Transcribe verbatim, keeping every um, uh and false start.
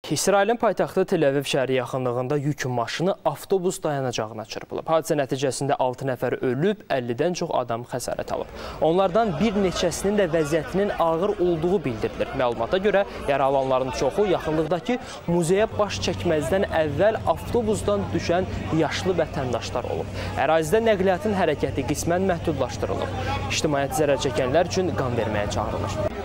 İsrailin paytaxtı Tel-Əviv şəhəri yaxınlığında yük maşını avtobus dayanacağına çırpılıb. Hadisə nəticəsində altı nəfər ölüb, əllidən çox adam xəsarət alıb. Onlardan bir neçəsinin də vəziyyətinin ağır olduğu bildirilir. Məlumata görə yaralananların çoxu yaxınlıqdakı muzeyə baş çəkməzdən əvvəl avtobusdan düşən yaşlı vətəndaşlar olub. Ərazidə nəqliyyatın hərəkəti qismən məhdudlaşdırılıb. İctimaiyyət zərər çəkənlər üçün qan verməyə çağırılır.